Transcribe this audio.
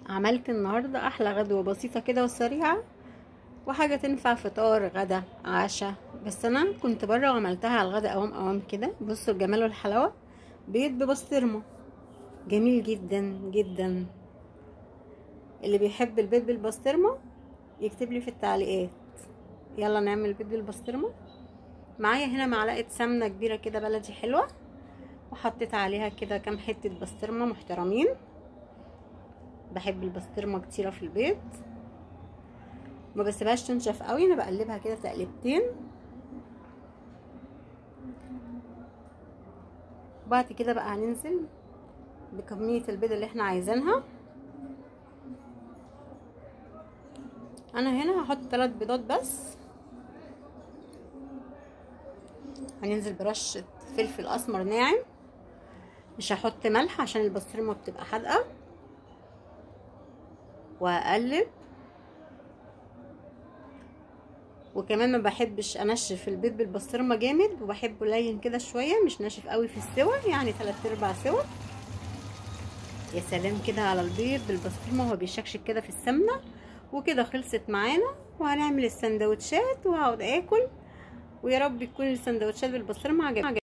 عملت النهاردة احلى غدوة بسيطة كده وسريعة، وحاجة تنفع فطار غدا عشاء. بس انا كنت بره وعملتها على الغدا قوام قوام كده. بصوا الجمال والحلاوة، بيض ببسطرمة جميل جدا جدا. اللي بيحب البيض بالبسطرمة يكتب لي في التعليقات. يلا نعمل بيض بالبسطرمة. معايا هنا معلقة سمنة كبيرة كده بلدي حلوة، وحطيت عليها كده كام حتة بسطرمة محترمين. بحب البسطرمة كتيرة في البيض، ما بسيبهاش تنشف قوي، انا بقلبها كده تقلبتين. وبعد كده بقى هننزل بكمية البيض اللي احنا عايزينها. انا هنا هحط 3 بيضات بس. هننزل برشة فلفل اسمر ناعم، مش هحط ملح عشان البسطرمة بتبقى حادقة. وهقلب، وكمان ما بحبش انشف البيض بالبسطرمه جامد، وبحبه لين كده شويه، مش ناشف قوي في السوا، يعني 3/4 سوا. يا سلام كده على البيض بالبسطرمه وهو بيشكشك كده في السمنه. وكده خلصت معانا، وهنعمل السندوتشات وهقعد اكل. ويا رب تكون السندوتشات بالبسطرمه عجبتكم.